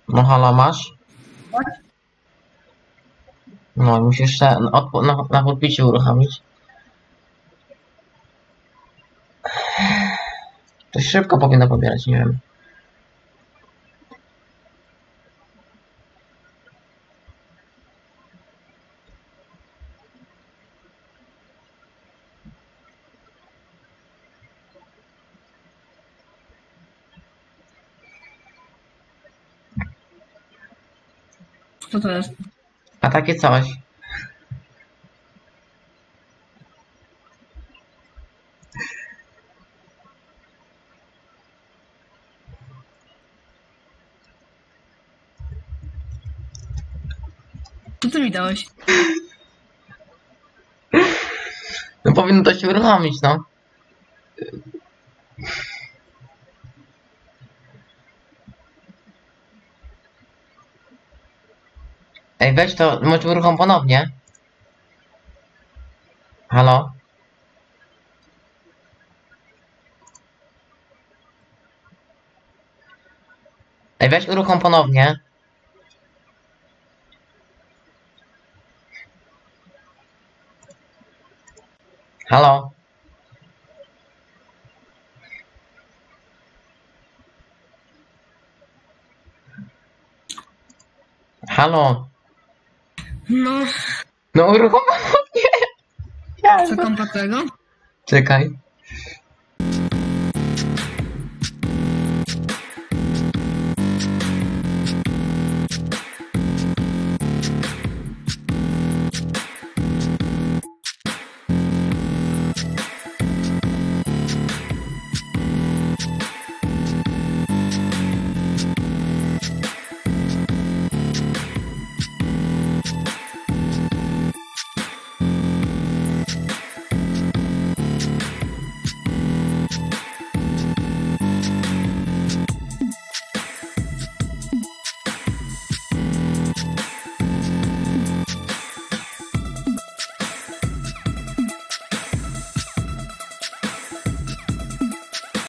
No halo, masz? No, musisz się na podpicie uruchomić. To szybko powinno pobierać, nie wiem. Co to jest? A takie coś. Co ty mi dałeś? No powinno to się uruchomić, no. Ej, weź to, może uruchom ponownie. Halo? Ej, weź uruchom ponownie. Halo? Halo? No, No uruchom ponownie. co kompa tego? Czekaj.